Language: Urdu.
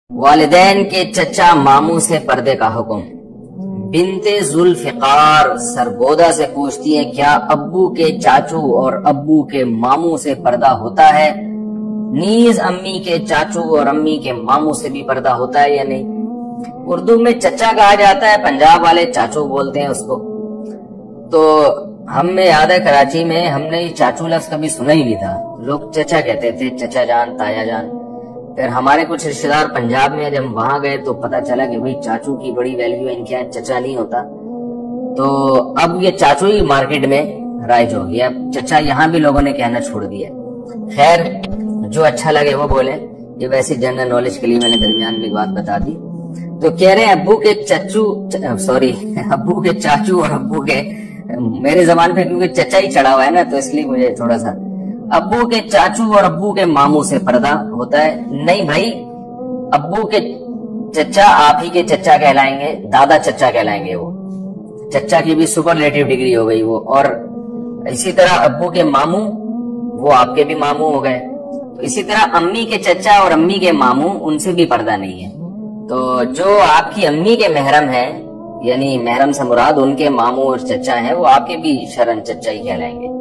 والدین کے چچا ماموں سے پردے کا حکم۔ بنتے ذوالفقار سرگودا سے پوچھتی ہیں کیا ابو کے چاچو اور ابو کے ماموں سے پردہ ہوتا ہے؟ نیز امی کے چاچو اور امی کے ماموں سے بھی پردہ ہوتا ہے یا نہیں؟ اردو میں چچا کہا جاتا ہے، پنجاب والے چاچو بولتے ہیں اس کو۔ تو ہم میں یاد ہے کراچی میں ہم نے یہ چاچو لفظ کبھی سنا ہی نہیں تھا، لوگ چچا کہتے تھے، چچا جان، تایا جان۔ پھر ہمارے کچھ رشتہ دار پنجاب میں جب وہاں گئے تو پتا چلا کہ بھئی چاچو کی بڑی ویلیو ہے، ان کے یہاں چچا نہیں ہوتا۔ تو اب یہ چاچو ہی مارکیٹ میں رائج ہو گیا، چچا یہاں بھی لوگوں نے کہنا چھوڑ دیا۔ خیر جو اچھا لگے وہ بولے، یہ ویسی جنرل نالج کے لیے میں نے درمیان میں بات بتا دی۔ تو کہہ رہے ہیں ابو کے چاچو اور ابو کے، میرے زبان پہ کیونکہ چچا ہی چڑھا ہوا ہے نا تو اس لیے مجھے تھوڑا سا، ابو کے چاچو اور ابو کے ماموں سے پردہ ہوتا ہے؟ نہیں بھائی، ابو کے چچا آپ ہی کے چچا کہلائیں گے، دادا چچا کہلائیں گے، وہ چچا کی بھی سپرلیٹیو ڈگری ہو گئی وہ۔ اور اسی طرح ابو کے ماموں وہ آپ کے بھی ماموں ہو گئے۔ تو اسی طرح امی کے چچا اور امی کے ماموں، ان سے بھی پردہ نہیں ہے۔ تو جو آپ کی امی کے محرم ہیں، یعنی محرم سے مراد ان کے ماموں اور چچا ہیں، وہ آپ کے بھی شرعن چچا ہی کہلائیں گے۔